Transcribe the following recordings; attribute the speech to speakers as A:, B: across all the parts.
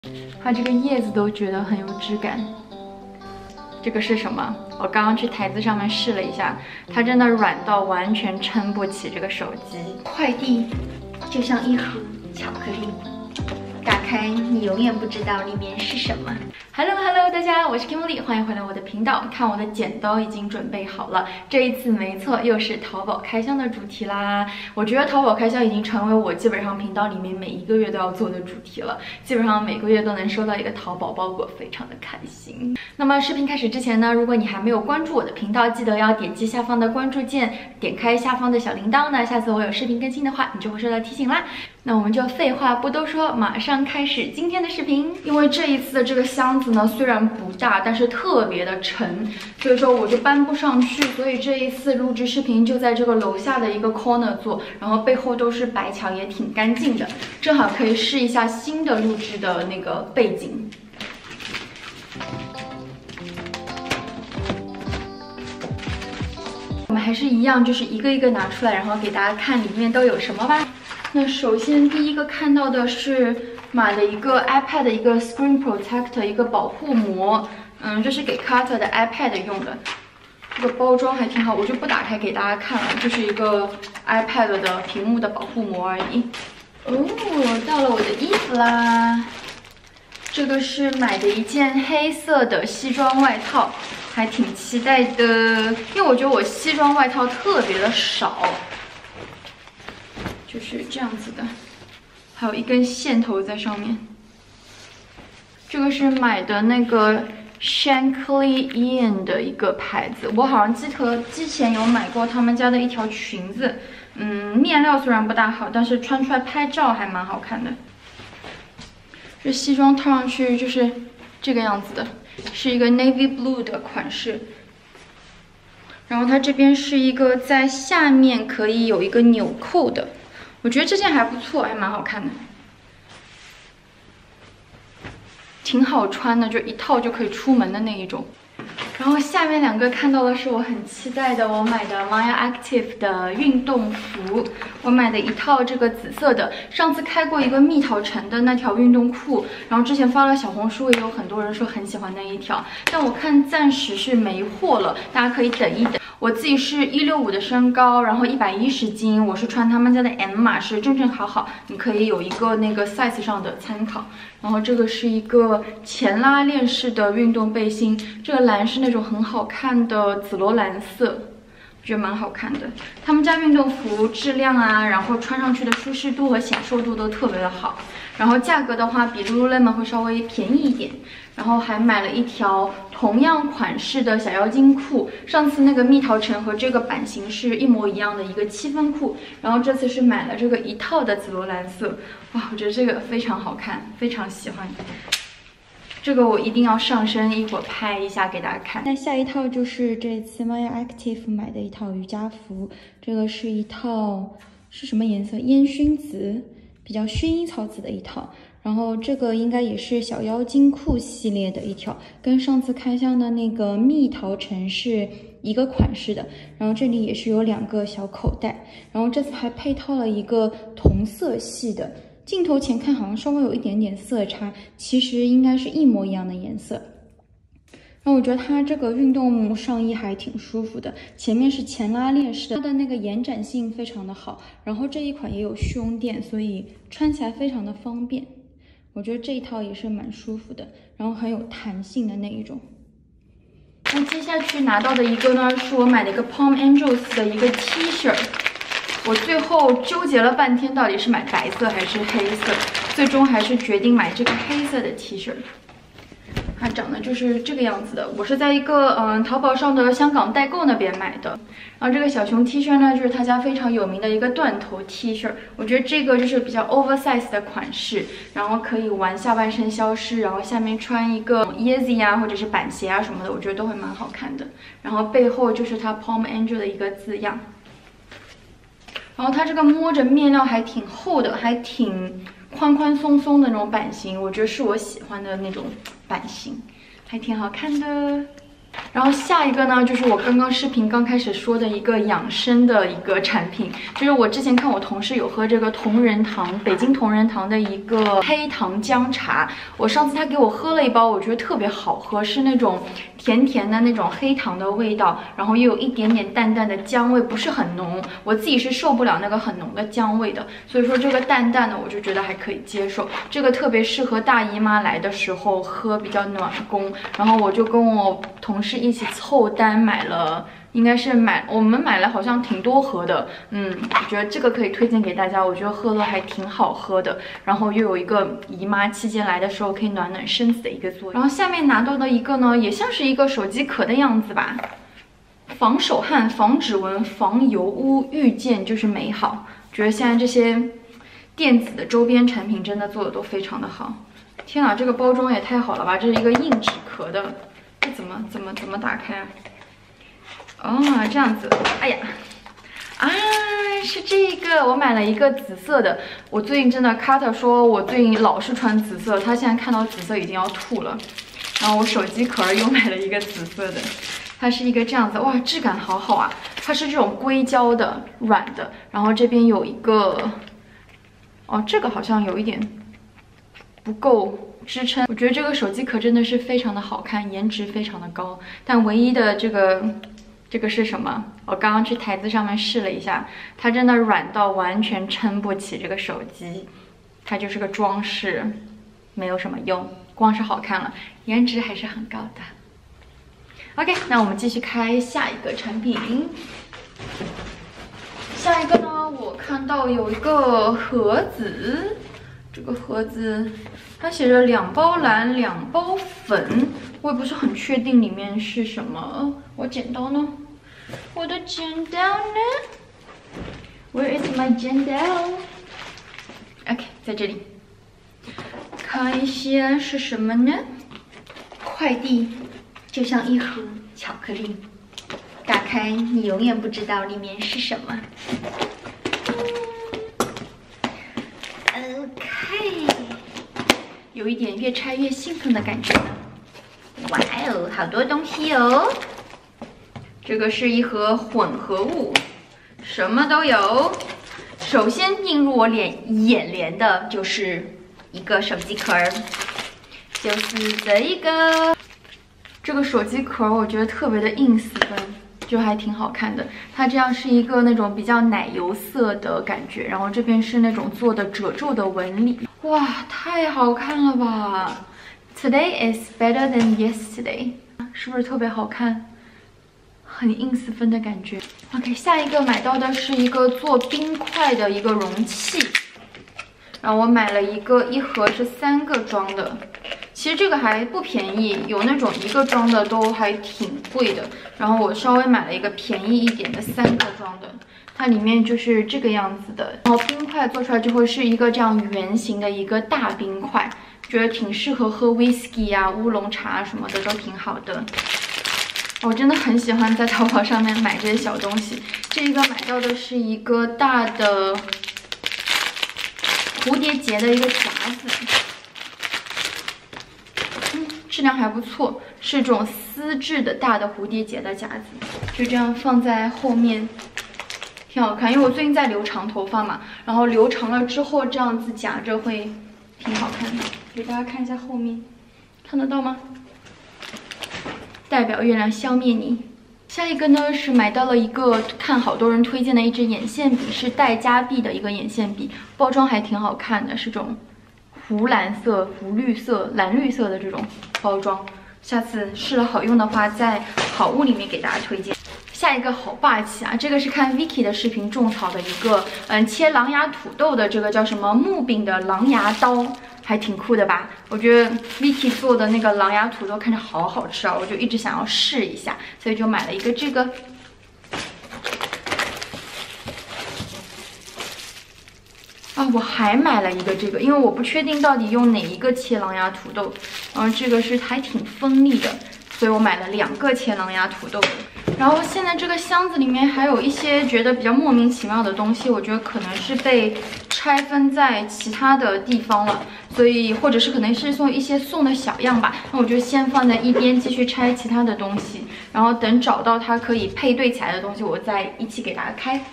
A: 它这个叶子都觉得很有质感。这个是什么？我刚刚去台子上面试了一下，它真的软到完全撑不起这个手机。快递就像一盒巧克力，打开你永远不知道里面是什么。Hello， 大家，我是 Kimberly， 欢迎回来我的频道。看我的剪刀已经准备好了，这一次没错，又是淘宝开箱的主题啦。我觉得淘宝开箱已经成为我基本上频道里面每一个月都要做的主题了，基本上每个月都能收到一个淘宝包裹，非常的开心。那么视频开始之前呢，如果你还没有关注我的频道，记得要点击下方的关注键，点开下方的小铃铛呢，下次我有视频更新的话，你就会收到提醒啦。那我们就废话不多说，马上开始今天的视频。因为这一次的这个箱子呢，虽然不大，但是特别的沉，所以说我就搬不上去，所以这一次录制视频就在这个楼下的一个 corner 做，然后背后都是白墙，也挺干净的，正好可以试一下新的录制的那个背景。我们还是一样，就是一个一个拿出来，然后给大家看里面都有什么吧。那首先第一个看到的是买了一个 iPad 的一个 Screen Protector， 一个保护膜，这是给 Carter 的 iPad 用的。这个包装还挺好，我就不打开给大家看了，就是一个 iPad 的屏幕的保护膜而已。哦，到了我的衣服啦，这个是买的一件黑色的西装外套，还挺期待的，因为我觉得我西装外套特别的少。就是这样子的，还有一根线头在上面。这个是买的那个 Shankly Ian 的一个牌子，我好像记得之前有买过他们家的一条裙子，面料虽然不大好，但是穿出来拍照还蛮好看的。这西装套上去就是这个样子的，是一个 navy blue 的款式。然后它这边是一个在下面可以有一个纽扣的。我觉得这件还不错，还蛮好看的，挺好穿的，就一套就可以出门的那一种。然后下面两个看到的是我很期待的，我买的 Maya Active 的运动服，我买的一套这个紫色的，上次开过一个蜜桃橙的那条运动裤，然后之前发了小红书，也有很多人说很喜欢那一条，但我看暂时是没货了，大家可以等一等。我自己是165的身高，然后110斤，我是穿他们家的 M 码，是正正好好，你可以有一个那个 size 上的参考。然后这个是一个前拉链式的运动背心，这个蓝是那种很好看的紫罗兰色，我觉得蛮好看的。他们家运动服质量啊，然后穿上去的舒适度和显瘦度都特别的好。然后价格的话，比 Lululemon 会稍微便宜一点。然后还买了一条同样款式的小腰筋裤，上次那个蜜桃橙和这个版型是一模一样的一个7分裤，然后这次是买了这个一套的紫罗兰色，哇，我觉得这个非常好看，非常喜欢。这个我一定要上身，一会儿拍一下给大家看。那下一套就是这次 Maya Active 买的一套瑜伽服，这个是一套是什么颜色？烟熏紫，比较薰衣草紫的一套。然后这个应该也是小腰筋裤系列的一条，跟上次开箱的那个蜜桃橙是一个款式的。然后这里也是有2个小口袋，然后这次还配套了一个同色系的。镜头前看好像稍微有一点点色差，其实应该是一模一样的颜色。然后我觉得它这个运动上衣还挺舒服的，前面是前拉链式的，它的那个延展性非常的好。然后这一款也有胸垫，所以穿起来非常的方便。我觉得这一套也是蛮舒服的，然后很有弹性的那一种。那接下去拿到的一个呢，是我买的一个 Palm Angels 的一个 T 恤，我最后纠结了半天，到底是买白色还是黑色，最终还是决定买这个黑色的 T 恤。它长得就是这个样子的，我是在一个淘宝上的香港代购那边买的。然后这个小熊 T 恤呢，就是他家非常有名的一个缎头 T 恤，我觉得这个就是比较 oversize 的款式，然后可以玩下半身消失，然后下面穿一个 Yeezy 啊或者是板鞋啊什么的，我觉得都会蛮好看的。然后背后就是它 Palm Angel 的一个字样。然后它这个摸着面料还挺厚的，还挺宽宽松松的那种版型，我觉得是我喜欢的那种版型，还挺好看的。 然后下一个呢，就是我刚刚视频刚开始说的一个养生的一个产品，就是我之前看我同事有喝这个同仁堂，北京同仁堂的一个黑糖姜茶，我上次他给我喝了一包，我觉得特别好喝，是那种甜甜的那种黑糖的味道，然后又有一点点淡淡的姜味，不是很浓，我自己是受不了那个很浓的姜味的，所以说这个淡淡的我就觉得还可以接受，这个特别适合大姨妈来的时候喝，比较暖宫。然后我就跟我同事一起凑单买了，应该是我们买了好像挺多盒的，我觉得这个可以推荐给大家，我觉得喝了还挺好喝的，然后又有一个姨妈期间来的时候可以暖暖身子的一个作用。然后下面拿到的一个呢，也像是一个手机壳的样子吧，防手汗、防指纹、防油污，遇见就是美好。觉得现在这些电子的周边产品真的做的都非常的好。天哪，这个包装也太好了吧！这是一个硬纸壳的，这怎么打开啊？哦，这样子，哎呀，啊，是这个，我买了一个紫色的。我最近真的 Carter 说我最近老是穿紫色，他现在看到紫色已经要吐了。然后我手机壳又买了一个紫色的，它是一个这样子，哇，质感好好啊！它是这种硅胶的，软的，然后这边有一个，哦，这个好像有一点不够支撑。我觉得这个手机壳真的是非常的好看，颜值非常的高。但唯一的这个是什么？我刚刚去台子上面试了一下，它真的软到完全撑不起这个手机，它就是个装饰，没有什么用，光是好看了，颜值还是很高的。OK， 那我们继续开下一个产品。下一个呢，我看到有一个盒子。这个盒子它写着2包蓝2包粉，我也不是很确定里面是什么。我剪刀呢？我的剪刀呢 ？Where is my 剪刀 ？OK， 在这里。看一下是什么呢？快递就像一盒巧克力，打开你永远不知道里面是什么。有一点越拆越兴奋的感觉呢。哇哦，好多东西哦！这个是一盒混合物，什么都有。首先映入我眼帘的就是一个手机壳，就是这一个。这个手机壳我觉得特别的硬死分，就还挺好看的。它这样是一个那种比较奶油色的感觉，然后这边是那种做的褶皱的纹理。哇，太好看了吧 ！Today is better than yesterday， 是不是特别好看？很硬丝分的感觉。OK， 下一个买到的是一个做冰块的一个容器，然后我买了一盒是3个装的。其实这个还不便宜，有那种1个装的都还挺贵的。然后我稍微买了一个便宜一点的3个装的。它里面就是这个样子的，然后冰块做出来就会是一个这样圆形的一个大冰块，觉得挺适合喝 whisky 啊、乌龙茶什么的都挺好的。我真的很喜欢在淘宝上面买这些小东西。这一个买到的是一个大的蝴蝶结的一个夹子，质量还不错，是这种丝质的大的蝴蝶结的夹子，就这样放在后面。挺好看，因为我最近在留长头发嘛，然后留长了之后这样子夹着会挺好看的。给大家看一下后面，看得到吗？代表月亮消灭你。下一个呢是买到了一个看好多人推荐的一支眼线笔，是黛加碧的一个眼线笔，包装还挺好看的，是这种湖蓝色、湖绿色、蓝绿色的这种包装。下次试了好用的话，在好物里面给大家推荐。下一个好霸气啊！这个是看 Vicky 的视频种草的一个，切狼牙土豆的这个叫什么木柄的狼牙刀，还挺酷的吧？我觉得 Vicky 做的那个狼牙土豆看着好好吃啊，我就一直想要试一下，所以就买了一个这个。啊，我还买了一个这个，因为我不确定到底用哪一个切狼牙土豆，然后这个是还挺锋利的，所以我买了2个切狼牙土豆的。然后现在这个箱子里面还有一些觉得比较莫名其妙的东西，我觉得可能是被拆分在其他的地方了，所以或者是可能是一些送的小样吧。那我就先放在一边，继续拆其他的东西，然后等找到它可以配对起来的东西，我再一起给大家开。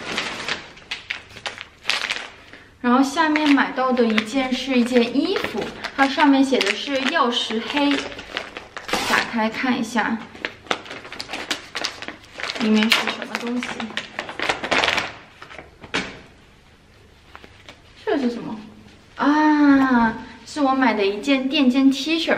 A: 然后下面买到的是一件衣服，它上面写的是曜石黑，打开看一下，里面是什么东西？这是什么啊？是我买的一件垫肩 T 恤，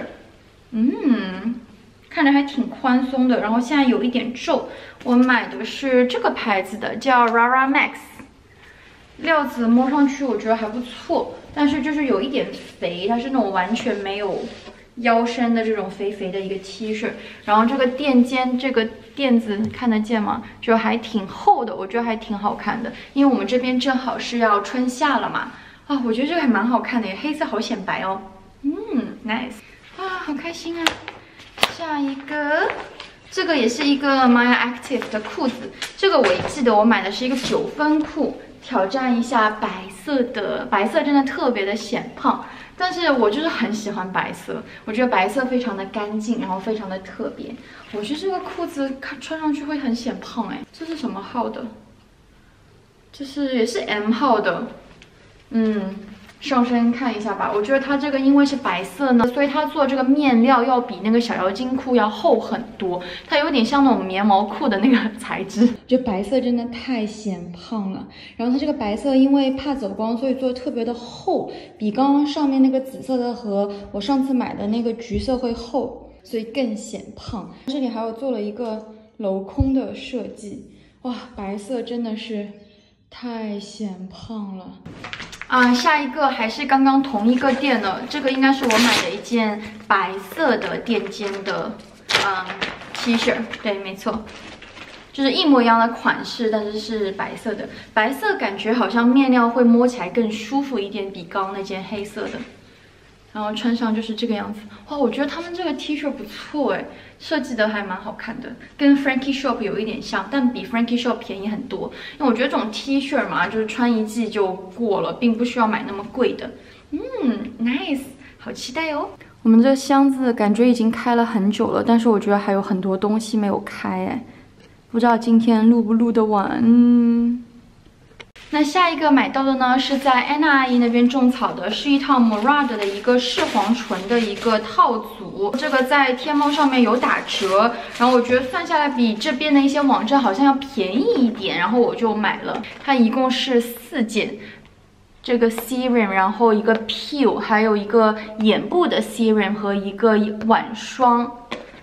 A: 看着还挺宽松的，然后现在有一点皱。我买的是这个牌子的，叫 Rara Max。料子摸上去我觉得还不错，但是就是有一点肥，它是那种完全没有腰身的这种肥肥的一个 T 恤。然后这个垫肩这个垫子看得见吗？就还挺厚的，我觉得还挺好看的。因为我们这边正好是要春夏了嘛，啊，我觉得这个还蛮好看的，黑色好显白哦。nice 啊，好开心啊！下一个。这个也是一个 Maya Active 的裤子，这个我记得我买的是一个9分裤，挑战一下白色的，白色真的特别的显胖，但是我就是很喜欢白色，我觉得白色非常的干净，然后非常的特别。我觉得这个裤子穿上去会很显胖哎，这是什么号的？就是也是 M 号的，上身看一下吧，我觉得它这个因为是白色呢，所以它做这个面料要比那个小妖精裤要厚很多，它有点像那种棉毛裤的那个材质。这白色真的太显胖了，然后它这个白色因为怕走光，所以做的特别的厚，比刚刚上面那个紫色的和我上次买的那个橘色会厚，所以更显胖。这里还有做了一个镂空的设计，哇，白色真的是太显胖了。下一个还是刚刚同一个店的，这个应该是我买的一件白色的垫肩的T 恤，对，没错，就是一模一样的款式，但是是白色的。白色感觉好像面料会摸起来更舒服一点，比刚刚那件黑色的。然后穿上就是这个样子，哇，我觉得他们这个 T 恤不错哎，设计的还蛮好看的，跟 Frankie Shop 有一点像，但比 Frankie Shop 便宜很多。因为我觉得这种 T 恤嘛，就是穿一季就过了，并不需要买那么贵的。nice， 好期待哦。我们这箱子感觉已经开了很久了，但是我觉得还有很多东西没有开哎，不知道今天录不录得完。那下一个买到的呢，是在安娜阿姨那边种草的，是一套 Murad 的一个视黄唇的一个套组。这个在天猫上面有打折，然后我觉得算下来比这边的一些网站好像要便宜一点，然后我就买了。它一共是4件，这个 serum， 然后一个 peel， 还有一个眼部的 serum 和一个晚霜。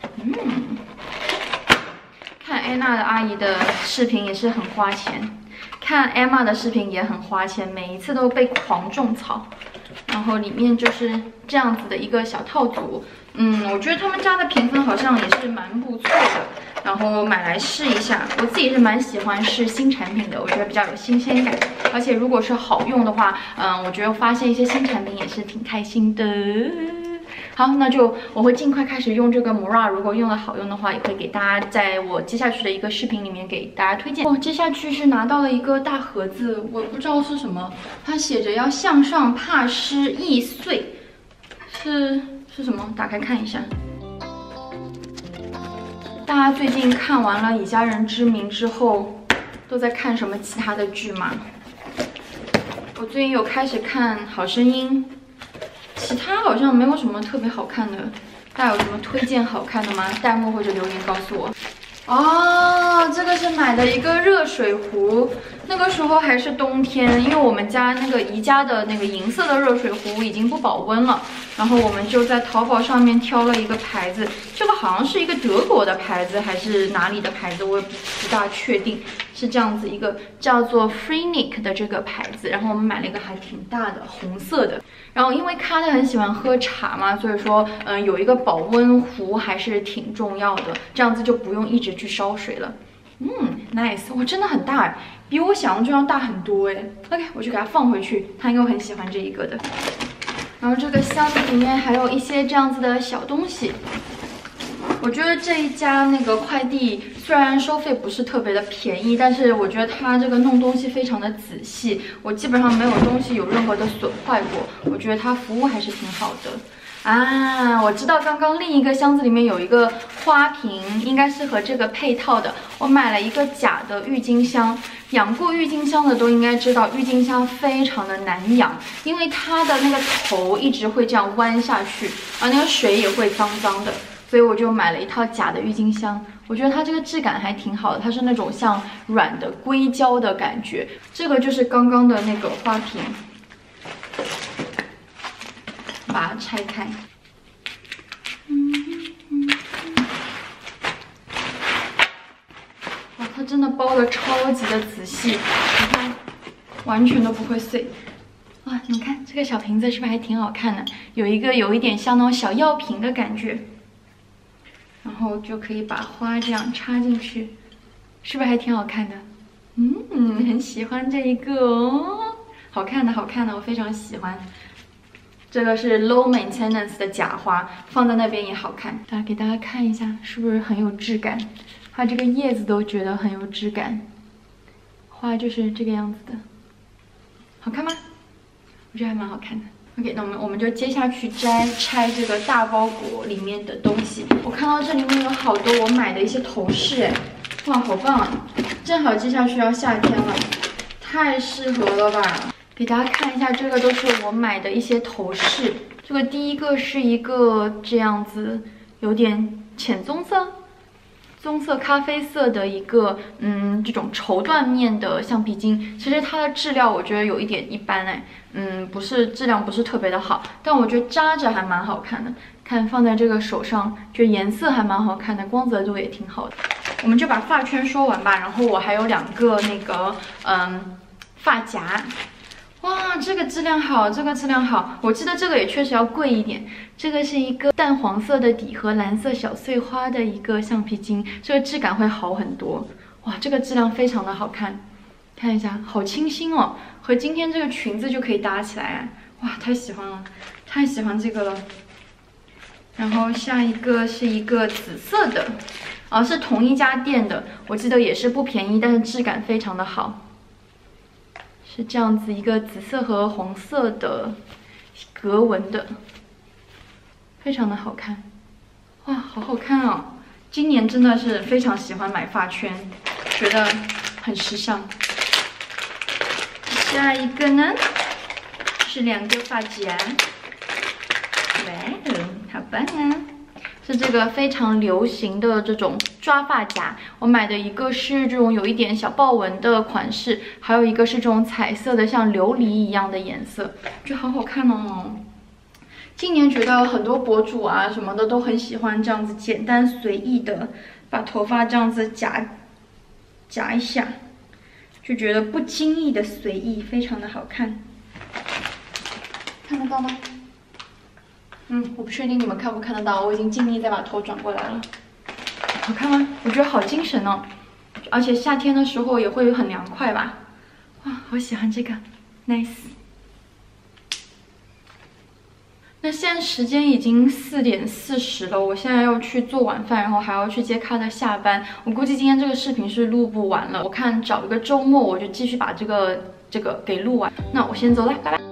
A: 看安娜的阿姨的视频也是很花钱。看 Emma 的视频也很花钱，每一次都被狂种草。然后里面就是这样子的一个小套组，我觉得他们家的评分好像也是蛮不错的。然后买来试一下，我自己是蛮喜欢试新产品的，我觉得比较有新鲜感。而且如果是好用的话，我觉得发现一些新产品也是挺开心的。好，那就我会尽快开始用这个 Murad， 如果用的好用的话，也会给大家在我接下去的一个视频里面给大家推荐。接下去是拿到了一个大盒子，我不知道是什么，它写着要向上，怕湿易碎，是什么？打开看一下。大家最近看完了《以家人之名》之后，都在看什么其他的剧吗？我最近有开始看《好声音》。其他好像没有什么特别好看的，大家有什么推荐好看的吗？弹幕或者留言告诉我。这个是买的一个热水壶，那个时候还是冬天，因为我们家那个宜家的那个银色的热水壶已经不保温了，然后我们就在淘宝上面挑了一个牌子，这个好像是一个德国的牌子还是哪里的牌子，我也不大确定。是这样子一个叫做 Freenic 的这个牌子，然后我们买了一个还挺大的红色的。然后因为卡特很喜欢喝茶嘛，所以说有一个保温壶还是挺重要的，这样子就不用一直去烧水了。nice， 哇，真的很大哎，比我想象中要大很多哎。OK， 我就给它放回去，他应该会很喜欢这一个的。然后这个箱子里面还有一些这样子的小东西， 我觉得这一家那个快递虽然收费不是特别的便宜，但是我觉得他这个弄东西非常的仔细，我基本上没有东西有任何的损坏过，我觉得他服务还是挺好的。啊，我知道刚刚另一个箱子里面有一个花瓶，应该是和这个配套的。我买了一个假的郁金香，养过郁金香的都应该知道，郁金香非常的难养，因为它的那个头一直会这样弯下去，而那个水也会脏脏的，所以我就买了一套假的郁金香。我觉得它这个质感还挺好的，它是那种像软的硅胶的感觉。这个就是刚刚的那个花瓶。把它拆开，哇，它真的包的超级的仔细，你看，完全都不会碎。哇，你们看这个小瓶子是不是还挺好看的？有一点像那种小药瓶的感觉，然后就可以把花这样插进去，是不是还挺好看的？很喜欢这一个哦，好看的，好看的，我非常喜欢。这个是 low maintenance 的假花，放在那边也好看。给大家看一下，是不是很有质感？它这个叶子都觉得很有质感。花就是这个样子的，好看吗？我觉得还蛮好看的。OK， 那我们就接下去拆这个大包裹里面的东西。我看到这里面有好多我买的一些头饰，哎，哇，好棒啊！正好接下去要夏天了，太适合了吧！给大家看一下，这个都是我买的一些头饰。这个第一个是一个这样子，有点浅棕色、咖啡色的一个，这种绸缎面的橡皮筋。其实它的质量我觉得有一点一般哎，质量不是特别的好，但我觉得扎着还蛮好看的。看放在这个手上，就颜色还蛮好看的，光泽度也挺好的。我们就把发圈说完吧，然后我还有2个那个，发夹。哇，这个质量好，这个质量好。我记得这个也确实要贵一点。这个是一个淡黄色的底和蓝色小碎花的一个橡皮筋，这个质感会好很多。哇，这个质量非常的好看，看一下，好清新哦，和今天这个裙子就可以搭起来。哇，太喜欢了，太喜欢这个了。然后下一个是一个紫色的，是同一家店的，我记得也是不便宜，但是质感非常的好。是这样子一个紫色和红色的格纹的，非常的好看。哇，好好看哦！今年真的是非常喜欢买发圈，觉得很时尚。下一个呢是2个发夹，哇，好棒啊！是这个非常流行的这种抓发夹，我买的一个是这种有一点小豹纹的款式，还有一个是这种彩色的像琉璃一样的颜色，就好好看哦。今年觉得很多博主啊什么的都很喜欢这样子简单随意的把头发这样子夹一下，就觉得不经意的随意，非常的好看。看得到吗？我不确定你们看不看得到，我已经尽力再把头转过来了。好看吗？我觉得好精神哦，而且夏天的时候也会很凉快吧。哇，好喜欢这个 ，nice。那现在时间已经4点40了，我现在要去做晚饭，然后还要去接卡特下班。我估计今天这个视频是录不完了，我看找一个周末我就继续把这个给录完。那我先走了，拜拜。